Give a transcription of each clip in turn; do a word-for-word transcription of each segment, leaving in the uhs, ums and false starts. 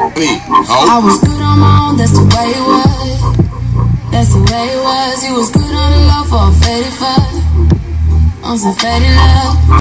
I was good on my own, that's the way it was. That's the way it was. You was good on the low for a faded fuck. On some faded love.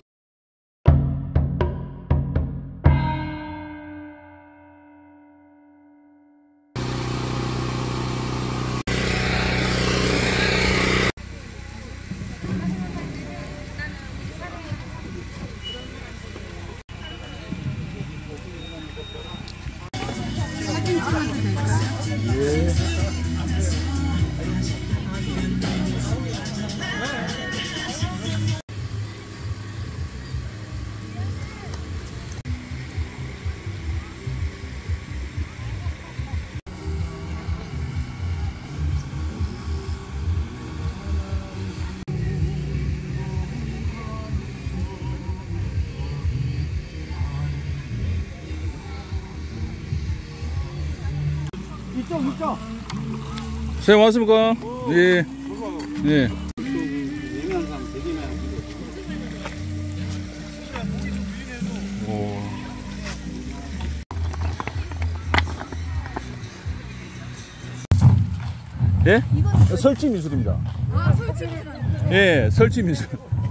이쪽 이쪽. 쌤 왔습니까? 예. 예. 오. 예? 설치 미술입니다. 아, 설치 미술. 예, 설치 미술.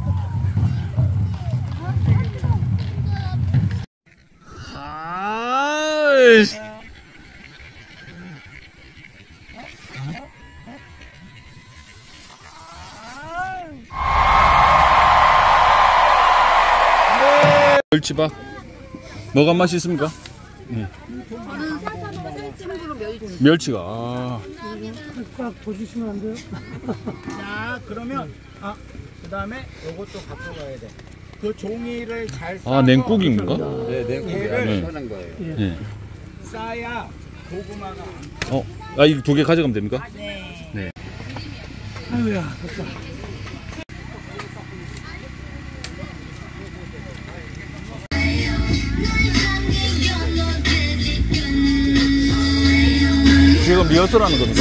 아이씨. 멸치밥 뭐가 맛있습니까? 네. 저는 사사로 살찜으로 멸치. 멸치가 아. 딱 보시면 안 돼요? 자, 그러면 아, 그 다음에 요것도 갖고 가야 돼. 그 종이를 잘 싸서 아, 냉국인가? 네, 냉국이 하는 거예요. 예. 싸야 고구마가. 어, 아, 이거 두 개 가져가면 됩니까? 네. 네. 아유야, 됐다. 지금 리허설 하는 겁니까?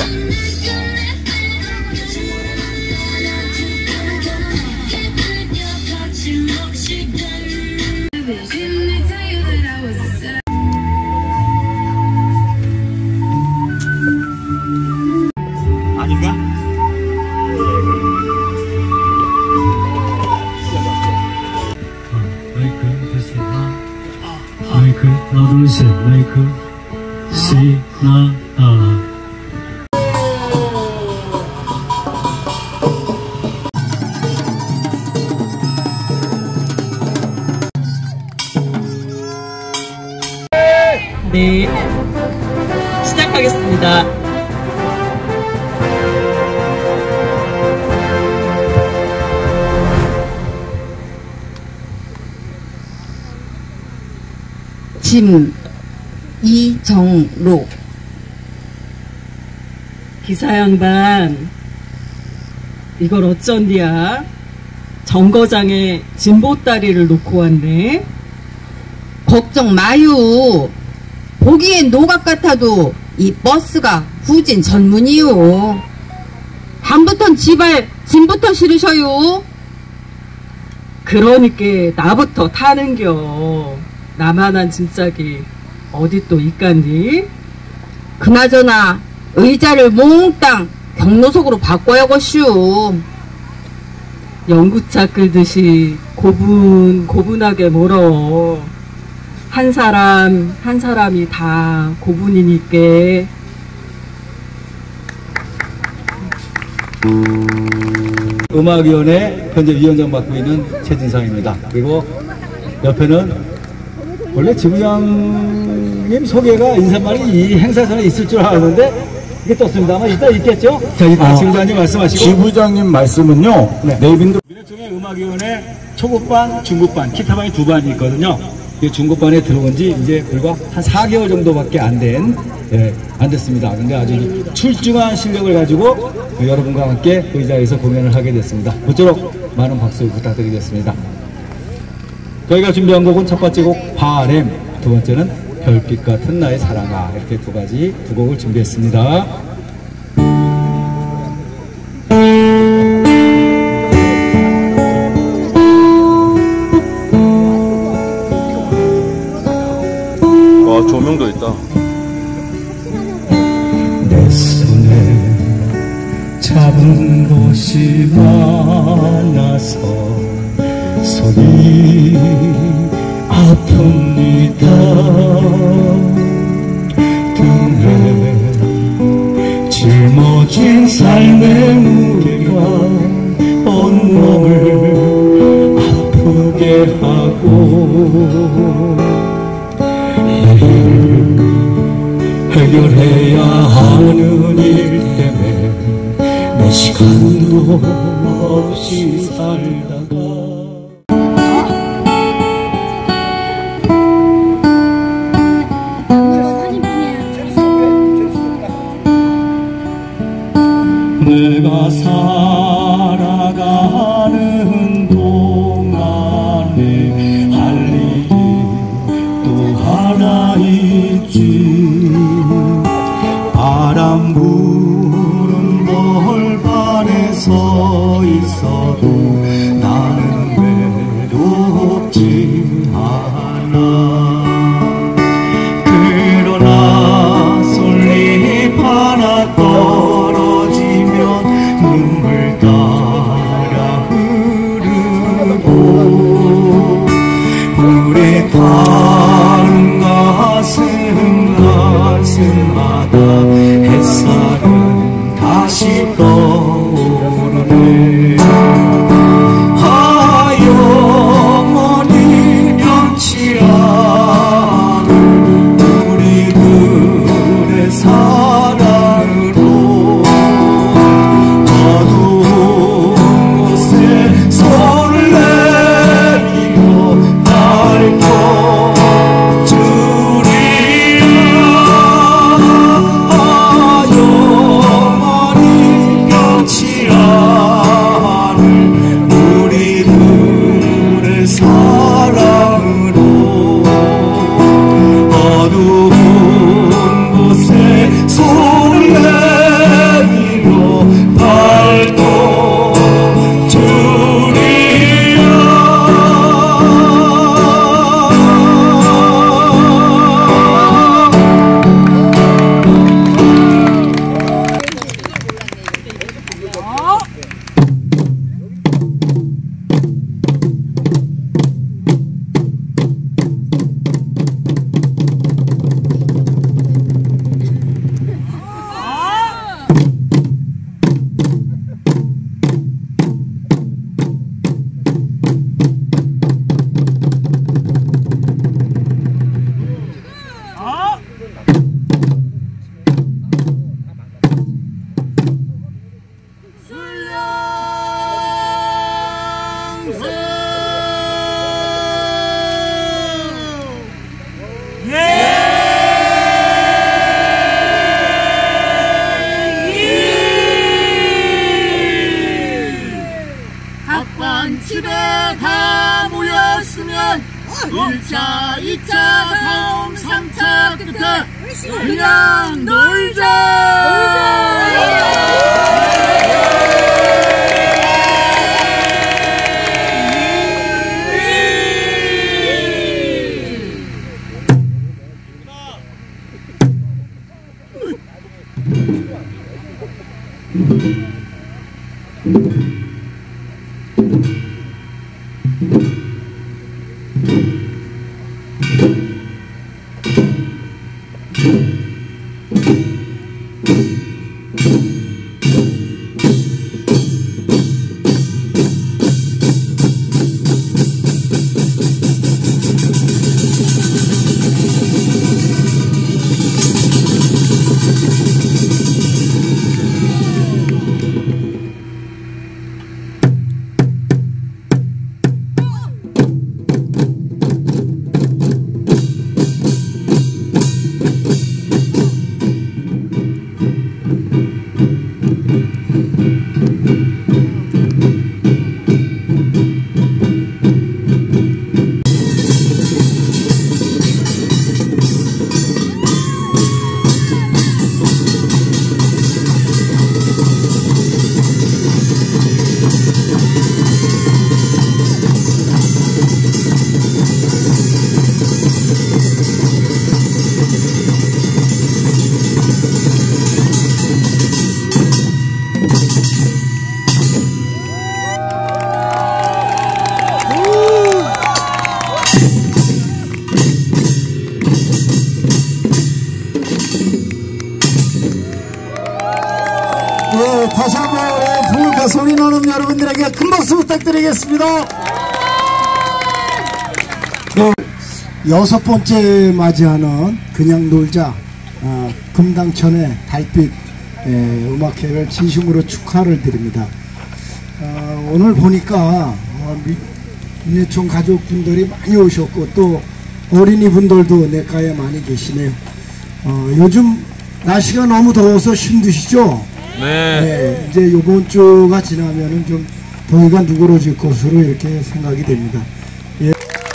아닌가? 마이크 됐습니다. 마이크 하나 둘셋 마이크 시 나 아. 네, 시작하겠습니다. 짐 이정로. 기사 양반, 이걸 어쩐디야? 정거장에 진보다리를 놓고 왔네. 걱정 마요. 보기엔 노각 같아도 이 버스가 후진 전문이요. 밤부턴 지발 짐부터 실으셔요. 그러니까 나부터 타는겨. 나만한 짐짝이 어디 또 있간디? 그나저나 의자를 몽땅 경로석으로 바꿔야겠슈. 연구차 끌듯이 고분 고분하게 몰어. 한 사람 한 사람이 다 고분이니까. 음악위원회 현재 위원장 맡고 있는 최진상입니다. 그리고 옆에는 원래 지부장님 소개가 인사말이 이 행사장에 있을 줄 알았는데 이게 떴습니다만 이따 있겠죠? 자, 이따 아, 지부장님 말씀하시고. 지부장님 말씀은요. 네. 네이빈도 미래통의 음악위원회 초급반, 중급반, 기타반이 두 반이 있거든요. 이 중급반에 들어온 지 이제 불과 한 사 개월 정도밖에 안 된, 예, 안 됐습니다. 근데 아주 출중한 실력을 가지고 여러분과 함께 의자에서 공연을 하게 됐습니다. 모쪼록 많은 박수 부탁드리겠습니다. 저희가 준비한 곡은 첫 번째 곡 바램, 두 번째는 별빛 같은 나의 사랑아, 이렇게 두 가지 두 곡을 준비했습니다. 아, 조명도 있다. 아픈 것이 많아서 손이 아픕니다. 등에 짊어진 삶의 무게가 온몸을 아프게 하고 해결해야 하는 일 때문에 몇 시간도 없이 살다가 내가 살아가는 동안에 할 일이 또 하나 있지. 바람 부는 벌판에 서 있어도 나는 외롭지 않아. 그러나 솔잎 하나 떨어지면 눈물 따라 흐르고 물에 타는 가슴 가슴마다 햇살은 다시 떠오르네. 하영원히 변치 않을 우리들의 사랑으로 어두운 곳에 손을 내밀어 날 영원히 변치 않을 우리들의 사랑으로 어두운 곳에 손을 내밀어 밟고 주리라. 집에 다 모였으면 일 차, 이 차, 다음 삼 차 끝에 그냥 놀자. 소리 나는 여러분들에게 큰 박수 부탁드리겠습니다. 네, 여섯 번째 맞이하는 그냥 놀자 어, 금당천의 달빛 예, 음악회를 진심으로 축하를 드립니다. 어, 오늘 보니까 어, 민예총 가족분들이 많이 오셨고 또 어린이분들도 내과에 많이 계시네요. 어, 요즘 날씨가 너무 더워서 힘드시죠? 네. 네, 이제 요번 주가 지나면은 좀 더위가 누그러질 것으로 이렇게 생각이 됩니다. 예.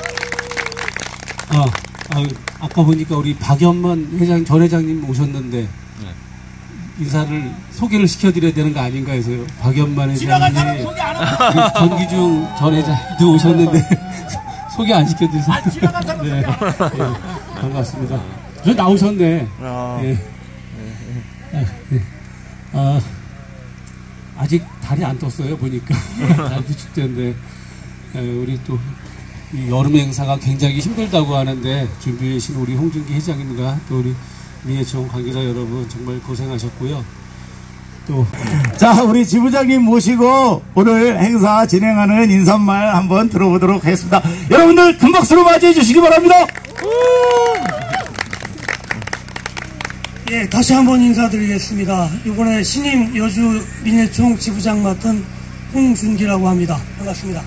아, 아, 아까 보니까 우리 박연만 회장, 전 회장님 오셨는데 네. 인사를 소개를 시켜드려야 되는 거 아닌가 해서요. 박연만 회장님, 전기중 전 회장도 오셨는데 소개 안 시켜드려서 네. 네. 반갑습니다. 저 나오셨네. 아. 네. 네. 네. 아, 아직 달이 안 떴어요 보니까. 달빛 축제인데 우리 또 이 여름 행사가 굉장히 힘들다고 하는데 준비해 주신 우리 홍준기 회장님과 또 우리 민예총 관계자 여러분 정말 고생하셨고요. 또 자, 우리 지부장님 모시고 오늘 행사 진행하는 인사말 한번 들어보도록 하겠습니다. 여러분들 큰 박수로 맞이해 주시기 바랍니다. 예, 다시 한번 인사드리겠습니다. 이번에 신임 여주 민예총 지부장 맡은 홍준기라고 합니다. 반갑습니다.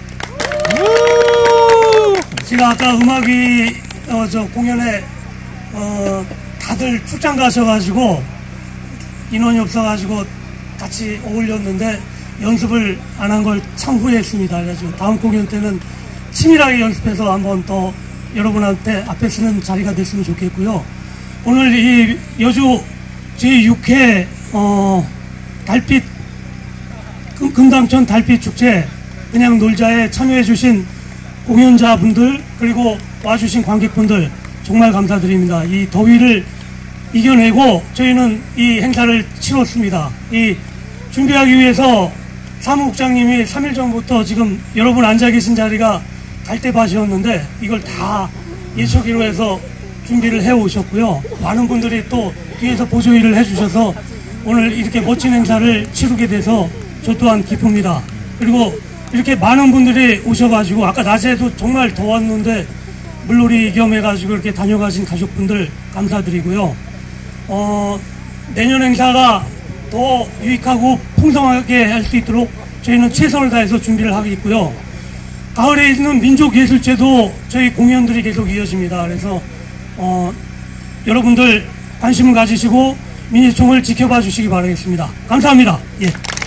제가 아까 음악이 어, 저 공연에 어, 다들 출장 가셔가지고 인원이 없어가지고 같이 어울렸는데 연습을 안 한 걸 참 후회했습니다. 그래서 다음 공연 때는 치밀하게 연습해서 한번 더 여러분한테 앞에 서는 자리가 됐으면 좋겠고요. 오늘 이 여주 제육 회 어, 달빛 금, 금당천 달빛 축제 그냥 놀자에 참여해 주신 공연자분들 그리고 와주신 관객분들 정말 감사드립니다. 이 더위를 이겨내고 저희는 이 행사를 치렀습니다. 이 준비하기 위해서 사무국장님이 삼 일 전부터 지금 여러분 앉아 계신 자리가 갈대밭이었는데 이걸 다 예초기로 해서 준비를 해 오셨고요. 많은 분들이 또 뒤에서 보조 일을 해 주셔서 오늘 이렇게 멋진 행사를 치르게 돼서 저 또한 기쁩니다. 그리고 이렇게 많은 분들이 오셔가지고 아까 낮에도 정말 더웠는데 물놀이 겸해가지고 이렇게 다녀가신 가족분들 감사드리고요. 어, 내년 행사가 더 유익하고 풍성하게 할 수 있도록 저희는 최선을 다해서 준비를 하고 있고요. 가을에 있는 민족예술제도 저희 공연들이 계속 이어집니다. 그래서 어, 여러분들 관심을 가지시고 민예총을 지켜봐 주시기 바라겠습니다. 감사합니다. 예.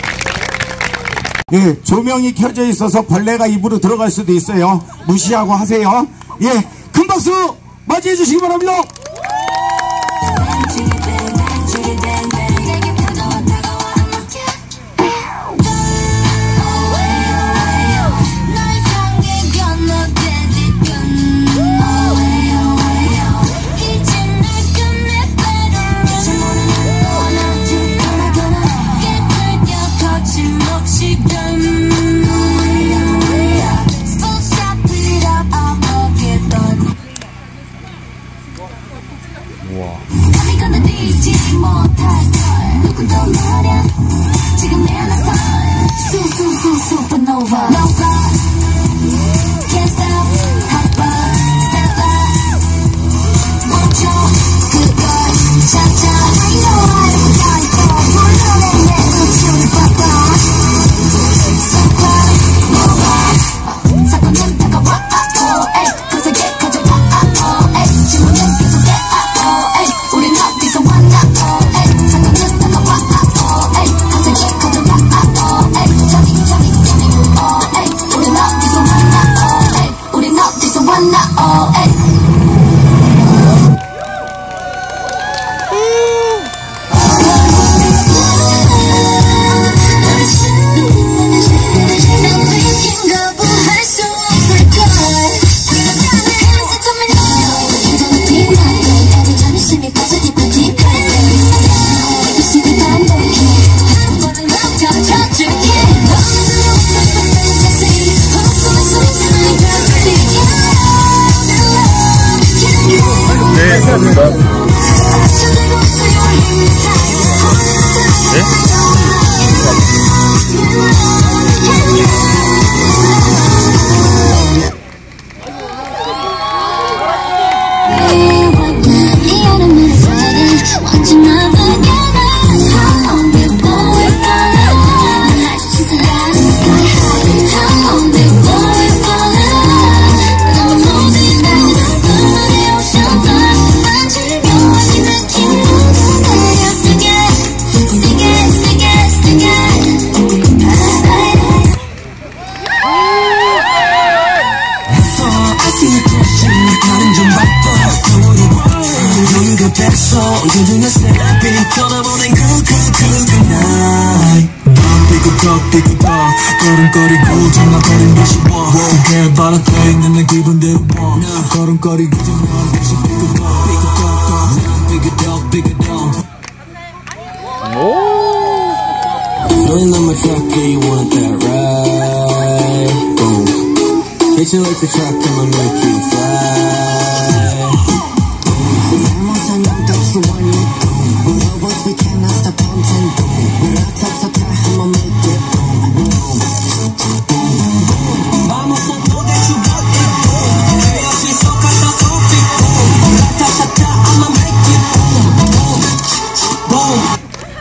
예, 조명이 켜져 있어서 벌레가 입으로 들어갈 수도 있어요. 무시하고 하세요. 예, 큰 박수 맞이해 주시기 바랍니다. 네? 걸음거리고 장난거린 게 쉬워 그게 바로 돼 있는 내 기분대로 걸음거리고 장난거린 게 쉬워 Pick it up Feeling on my truck, yeah, you want that ride Boom Hit you like the truck, I'ma make you fly Vamos a knock out the one you do No boys, we cannot stop counting boom Ra-ta-ta-ta, I'ma make it boom Vamos a know that you got it boom Hey, I feel so catastrophic boom Ra-ta-ta-ta, I'ma make it boom Boom Boom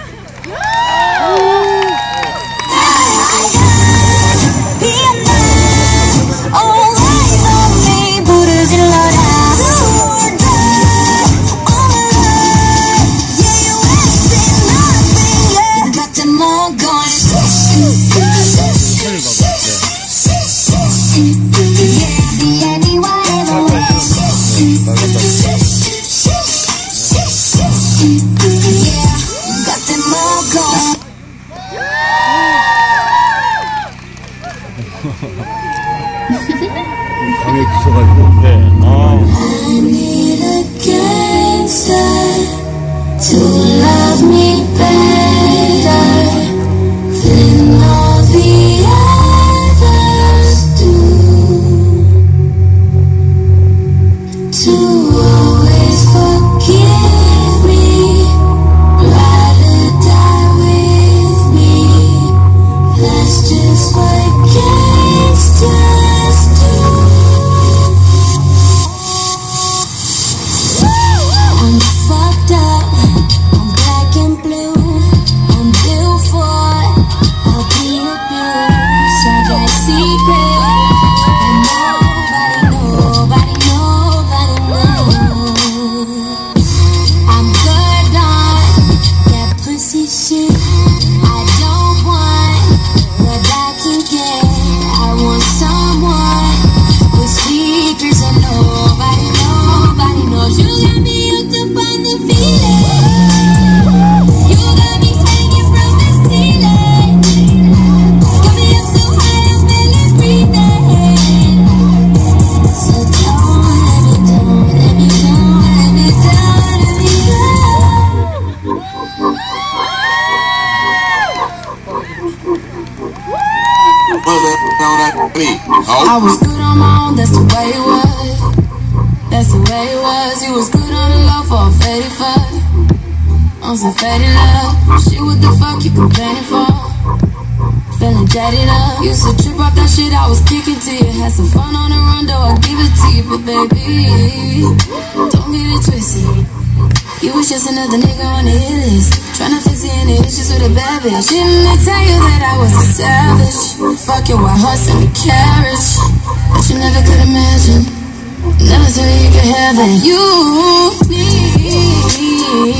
방에 계셔가지고. 네. 아. I need a gangster to love me better than all the others do. To always forgive me, ride or die with me. That's just what gangsters do. I'm fucked up, I'm black and blue, I'm built for I'll be abused. I got secrets that nobody, nobody, nobody knows. I'm good on that pussy shit. I don't want what I can get. I want someone with secrets that nobody, nobody knows. You got me hooked up on the feeling. You got me hanging from the ceiling. Got me up so high I'm barely breathing. So don't let me down, let me down, let me down, let me down. I was good on my own, that's the way it was. That's the way it was. You was good on the low for a faded fuck. On some faded love. Shit, what the fuck you complaining for? Feeling jaded up. Used to trip off that shit I was kicking to you. Had some fun on the run, though I'll give it to you. But baby, don't get it twisted. You was just another nigga on the hit list. Tryna fix any issues with a bad bitch. Didn't I tell you that I was a savage? Fuck your white horse and a carriage. But you never could imagine. Never thought you could have it. You need me.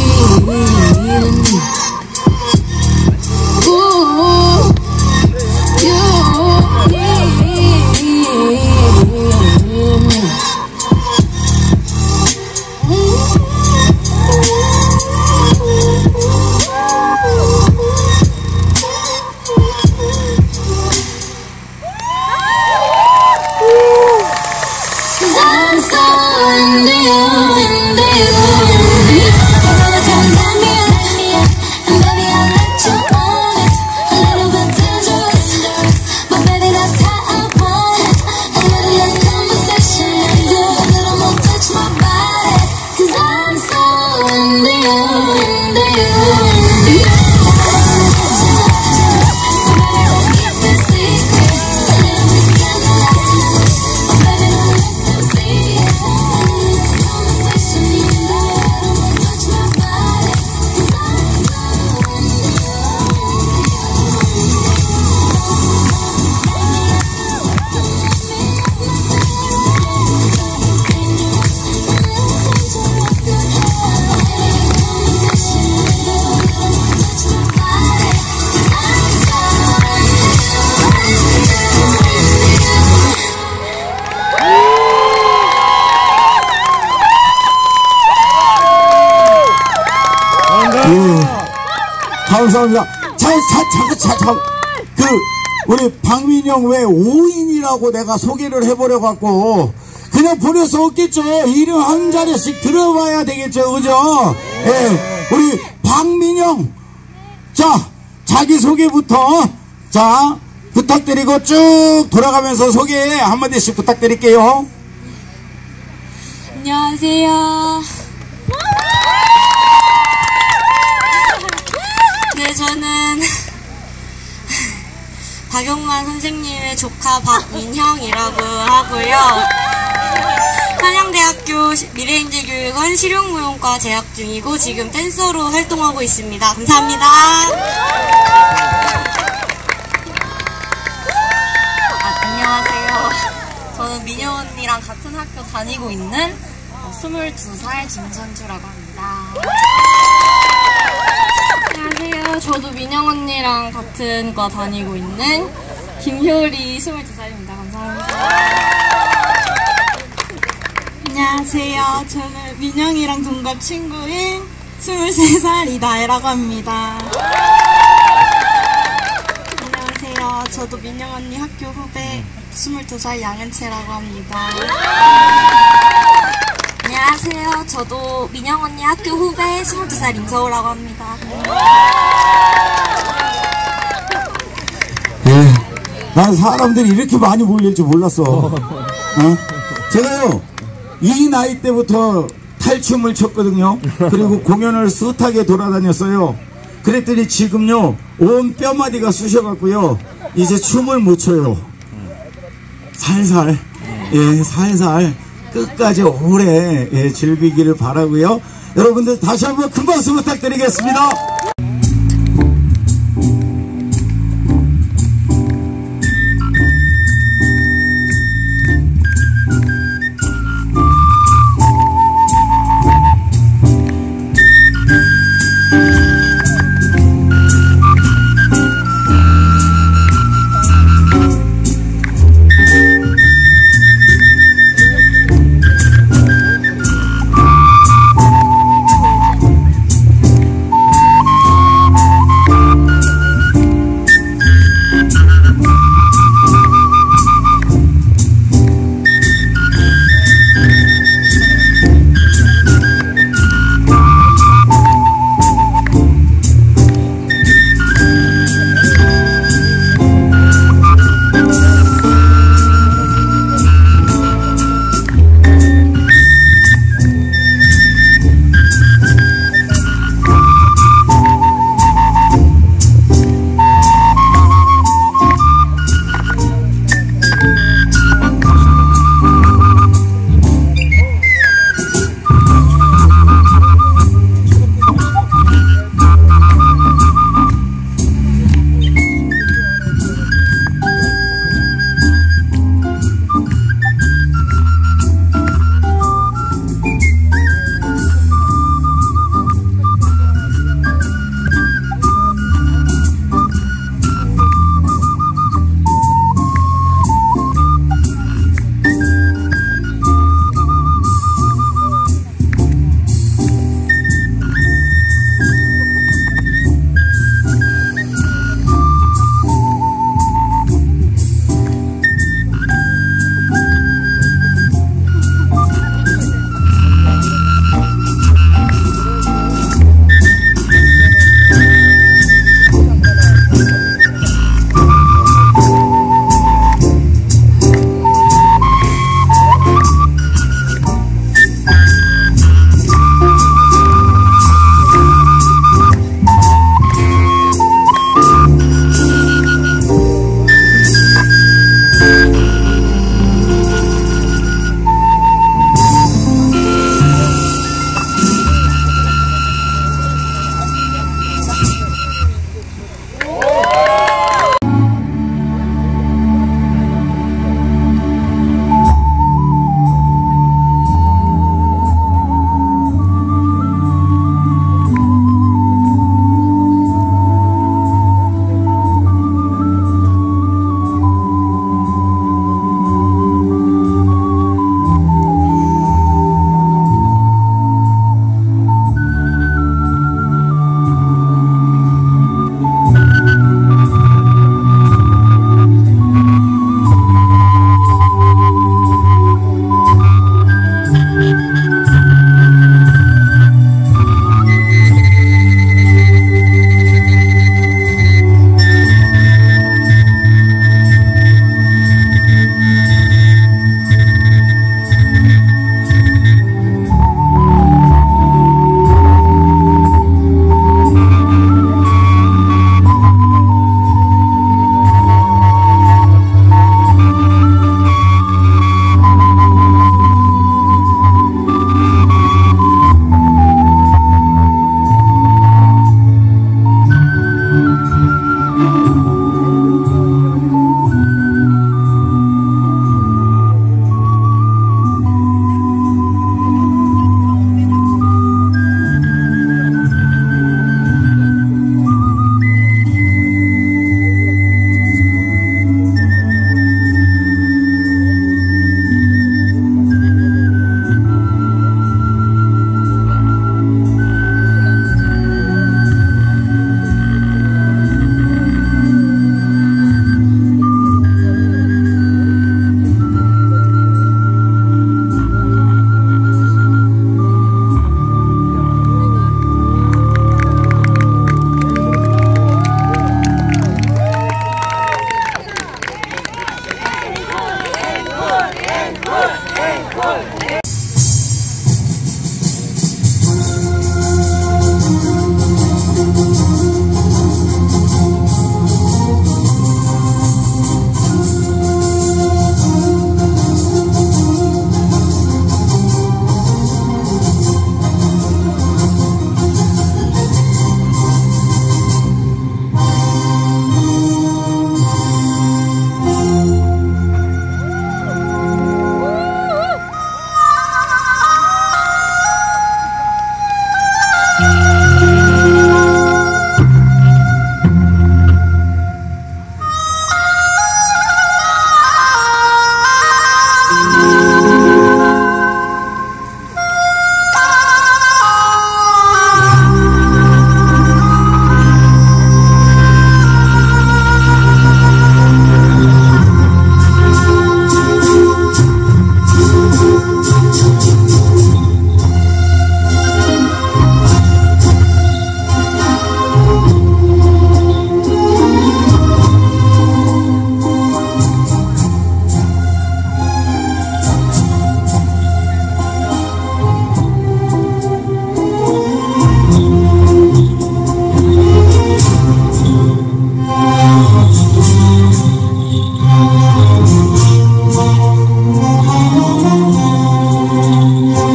Ooh, you need me. Cause I'm so into you, into you, into you. You know what comes at me, let me up. 감사합니다. 자, 자, 자, 자, 자, 그, 우리 박민영 왜 오 인이라고 내가 소개를 해버려 갖고, 그냥 보낼 수 없겠죠. 이름 한 자리씩 들어봐야 되겠죠. 그죠? 예, 우리 박민영. 자, 자기소개부터, 자, 부탁드리고 쭉 돌아가면서 소개 한마디씩 부탁드릴게요. 안녕하세요. 네, 저는 박영만 선생님의 조카 박민형이라고 하고요. 한양대학교 미래인재교육원 실용무용과 재학 중이고 지금 댄서로 활동하고 있습니다. 감사합니다. 아, 안녕하세요. 저는 민영 언니랑 같은 학교 다니고 있는 스물두 살 김선주라고 합니다. 안녕하세요. 저도 민영 언니랑 같은 과 다니고 있는 김효리 스물두 살입니다. 감사합니다. 안녕하세요. 저는 민영이랑 동갑 친구인 스물세 살 이다혜라고 합니다. 안녕하세요. 저도 민영 언니 학교 후배 스물두 살 양은채라고 합니다. 안녕하세요. 저도 민영 언니 학교 후배 스물두 살 임서우라고 합니다. 예, 난 사람들이 이렇게 많이 몰릴 줄 몰랐어. 어? 제가요, 이 나이 때부터 탈춤을 췄거든요. 그리고 공연을 숱하게 돌아다녔어요. 그랬더니 지금요, 온 뼈마디가 쑤셔갖고요, 이제 춤을 못 춰요. 살살, 예, 살살 끝까지 오래 예, 즐기기를 바라고요. 여러분들 다시 한번 큰 박수 부탁드리겠습니다.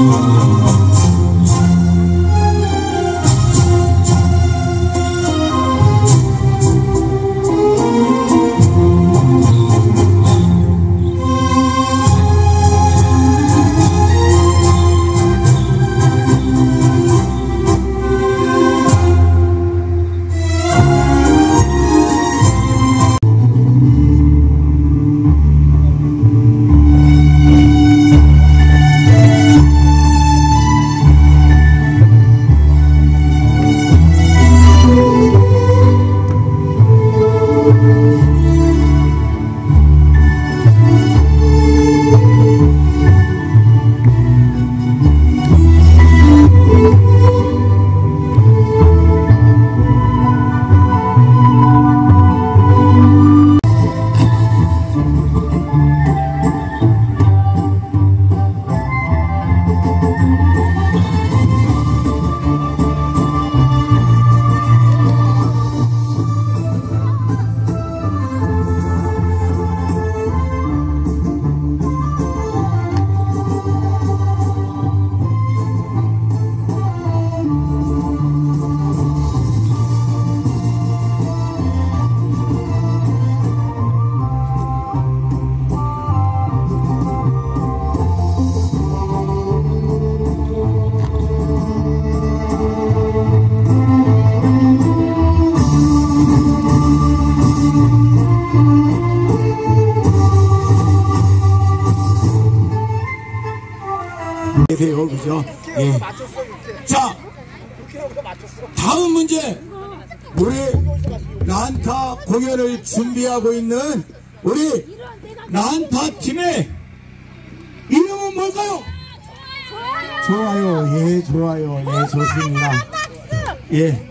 돼요, 그죠? 예. 자, 다음 문제. 우리 란타 공연을 준비하고 있는 우리 란타 팀의 이름은 뭘까요? 좋아요, 예, 좋아요, 예, 좋습니다. 예.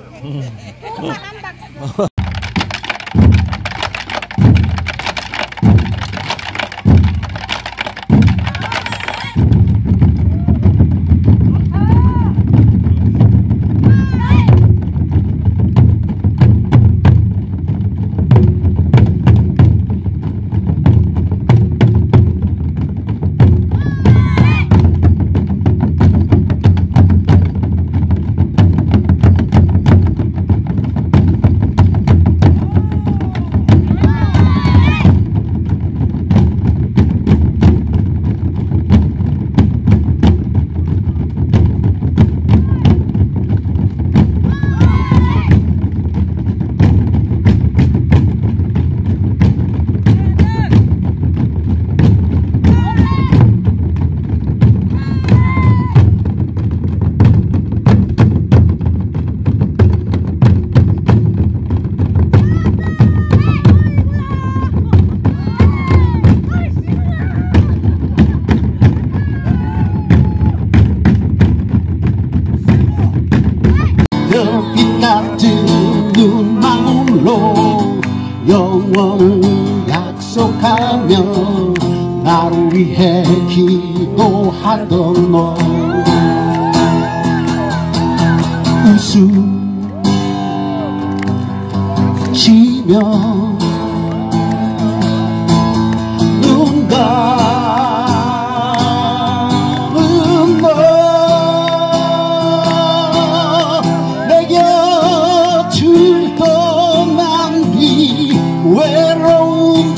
별빛 같은 눈망울로 영원을 약속하며 나를 위해 기도하던 너 웃음치며 눈 감은 너 내 곁을 떠난 뒤 외로운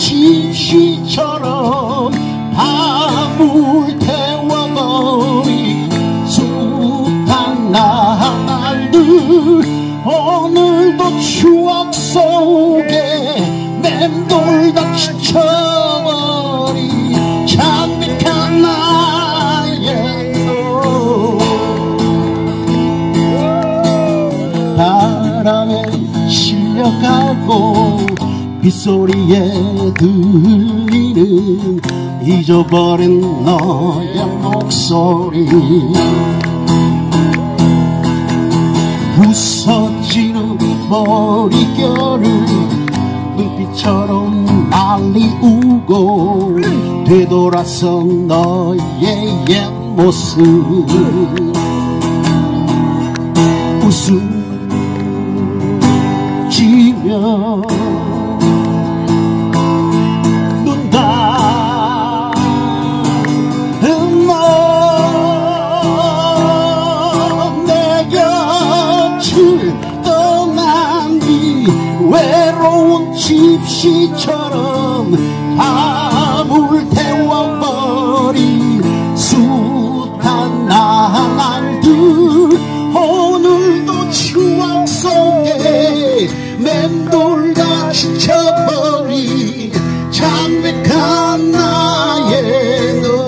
집시처럼 밤을 태워버린 숱한 날들 오늘도 추억 속에 맴돌다 지쳐버린 잠백한 나의 너 바람에 실려가고 빗소리에 들리는 잊어버린 너의 목소리 부서지는 머릿결을 눈빛처럼 날리우고 되돌아서 너의 옛 모습 웃음지며 눈 감은 너 집시처럼 밤을 태워버린 숱한 나날들 오늘도 추억 속에 맴돌다 지쳐버린 창백한 나의 너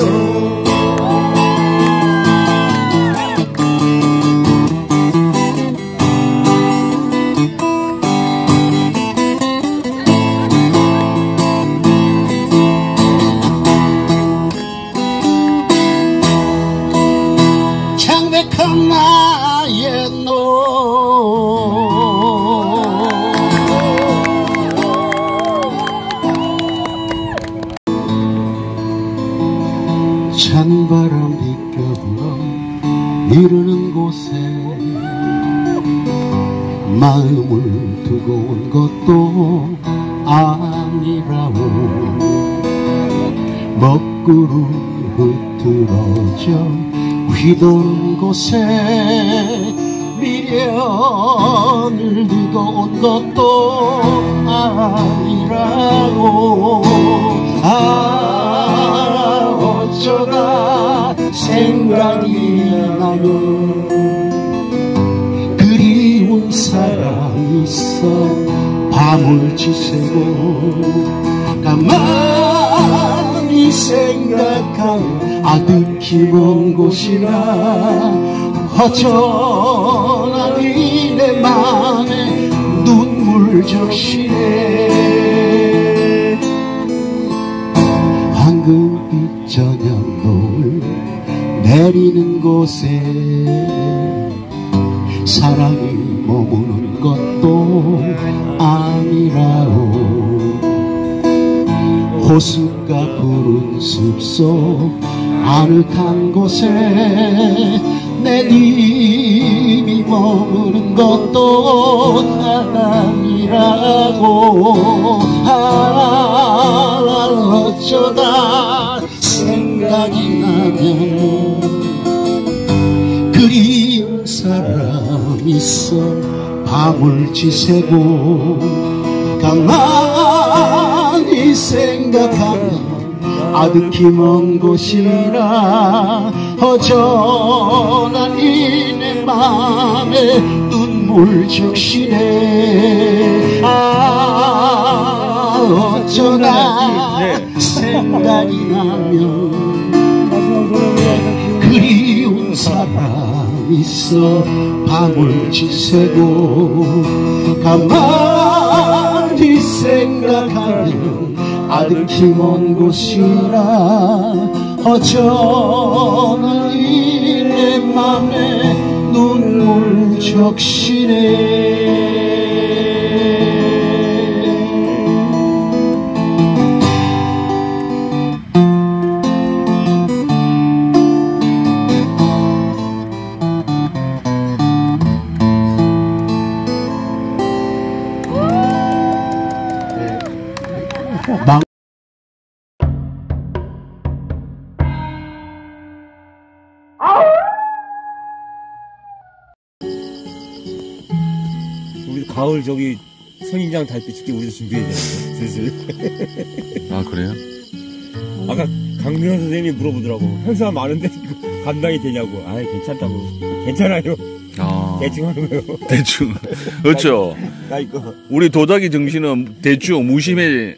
창백한 나의 찬바람 비껴불어 이르는 곳에 마음을 두고 온 것도 아니라오. 먹구름 흐트러져 휘도는 곳에 미련을 두고 온 것도 아니라고. 아 어쩌다 생각이 나면 그리운 사람이 있어 밤을 지새고 가만히 생각하면 아득히 먼 곳이라 허전하니 내 맘에 눈물 적시네. 황금 저녁 노을 내리는 곳에 사랑이 머무는 것도 아니라오. 호숫가 푸른 숲속 아늑한 곳에 내 님이 머무는 것도 아니라고. 아 어쩌다 생각이 나면 그리운 사람 있어 밤을 지새고 가만히 생각하면 아득히 먼 곳이라 허전하니 내 맘에 눈물 적시네. 아 어쩌다 생각이 나면 그리운 사람 있어 밤을 지새고 가만히 생각하면 아득히 먼 곳이라 허전하니 내 맘에 눈물 적시네. 우리 가을 저기 선인장 달빛 찍기 우리도 준비해야 되는데 슬슬. 아 그래요? 아까 강민원 선생님이 물어보더라고. 행사 많은데 감당이 되냐고. 아 괜찮다고. 괜찮아요. 아 대충 하는 거요. 대충. 그렇죠. 나 이거. 우리 도자기 정신은 대충 무심해.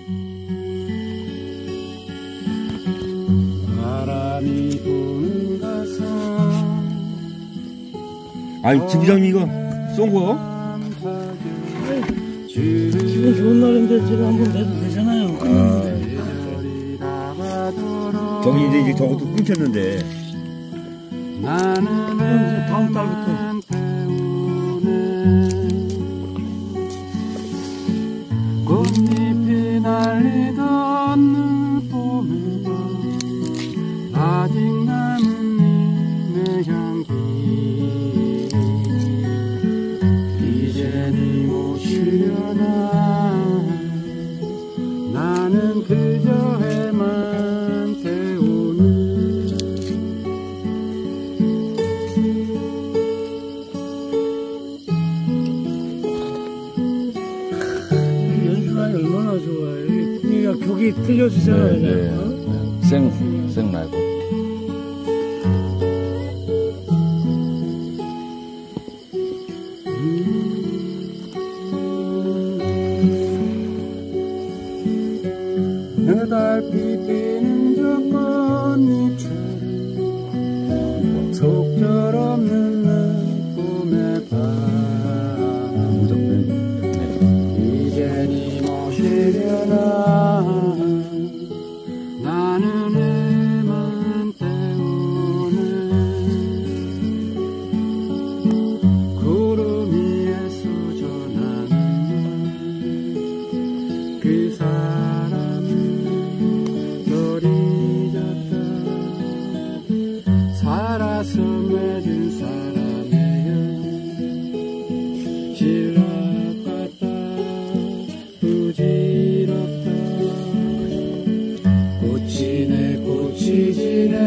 바람이 부는 가서 아니 지 부장님 이거 쏜 거요? 기분 좋은 날인데 제가 한번 내도 되잖아요. 아, 저기 이제, 이제 저것도 끊겼는데. 나는 이제 다음 달부터. 꽃잎이 날리던 봄에도 아직 남은 네 향기 이제는 오시려나 나는 그저 해만 태우는 목소리 들려주잖아요. 네, 네. 네. 생, 생 라이브. 달빛 피는 저 꽃잎처럼 속절없는 봄의 밤 이제 니 모시려나 나는 애만 때우네 구름 위에 수전하는 그 사람은 살아서 맺은 사람이여 지락같다 부질없다 꽃이네 꽃이 지네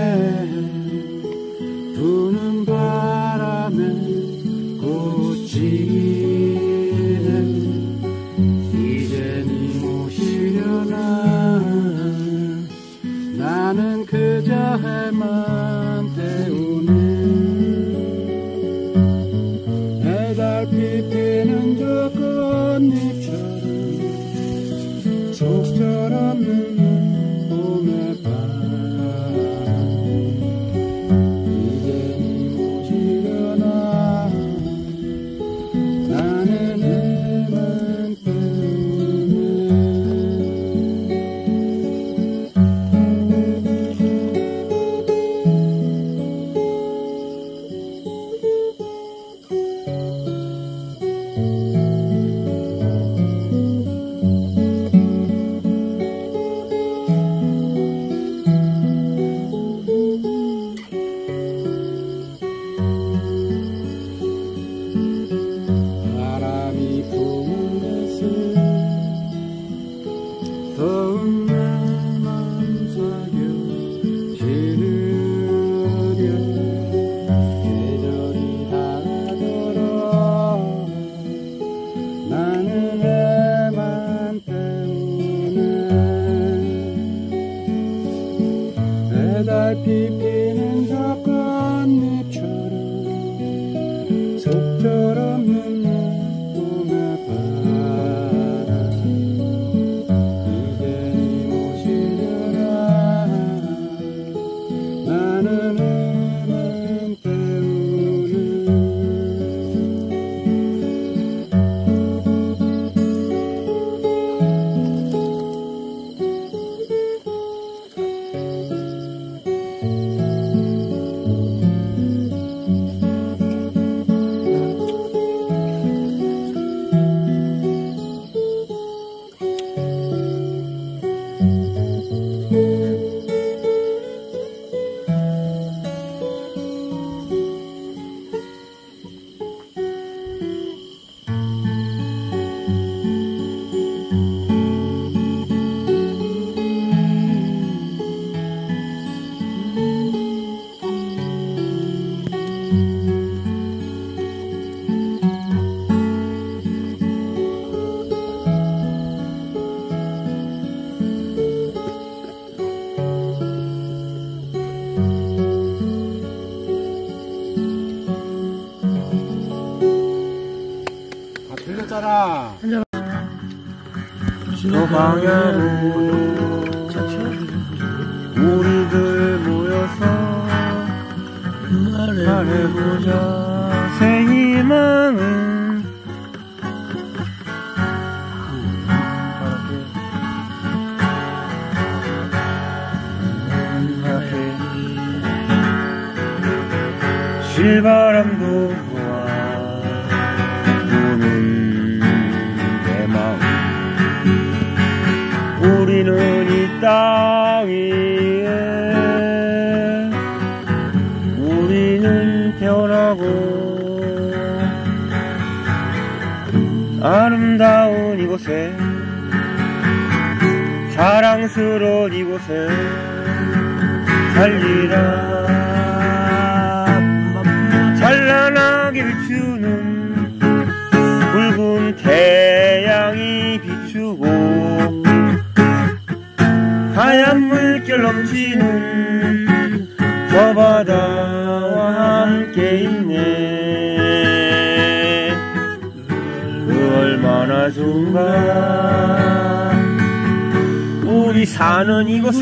부는 바람에 꽃이 지네 이제 니 모시려나 나는 그저 해만 때우네 해달빛 피는 저 꽃잎처럼 속절없는 봄의 밤 이제 니 모시려나 나는 해만 때우네 바람이 부는 데서 더운 내맘 사겨 지르려 계절이 다가들어 나는 애만 때우네 해달빛 피는 저 꽃잎처럼 속절없는 봄의 밤 이제 니 모시려나 나는 애만 때우네 들렸잖아. 저 방향으로 우리들 모여서 말해보자 새 희망은 실바람도 좋아 부는 내 마음 우리는 이 땅 위에 우리는 태어나고 아름다운 이곳에 자랑스러운 이곳에 살리라 찬란하게 비추는 붉은 태양이 비추고 누군가 우리 사는 이곳에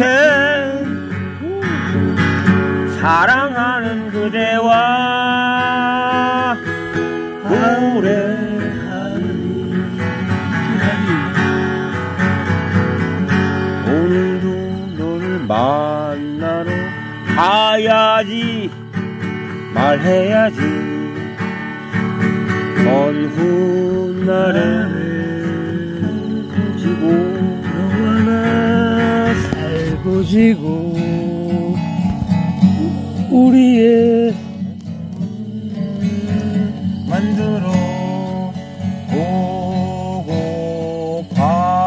사랑하는 그대와 노래하니 오늘도 너를 만나러 가야지 말해야지 먼 훗날에 지고 너와 나 살고 지고 우리의 만들어 보고파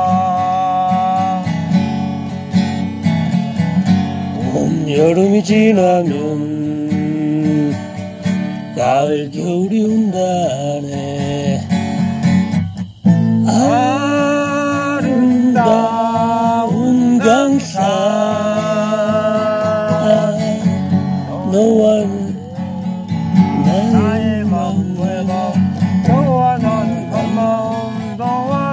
봄 여름이 지나면 가을 겨울이 온다네 아름다운 강산 너와 나의 마음 너와 나는 한 마음 너와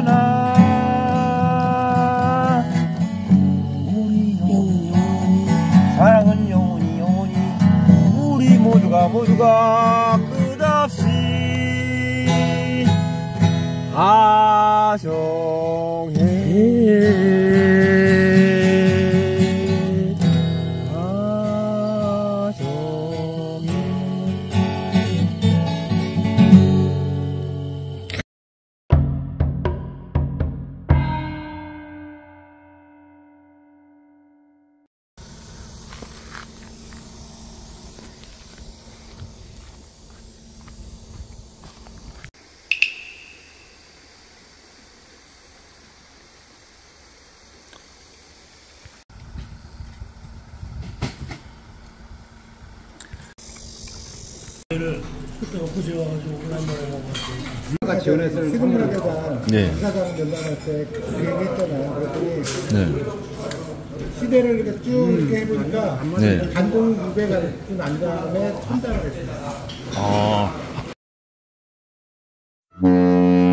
나 우리 영원히 사랑은 영원히 영원히 우리 모두가 모두가 끝없이 하정해 그때 엊그제 와가지고 오랜만에 먹어가지고 같이 지원해서 세금문화재단 네. 이사장 연락할 때 그 얘기했잖아요. 그랬더니 네. 시대를 이렇게 쭉 이렇게 해보니까 네. 단공 이백가 난 다음에 천장을 했어요. 아.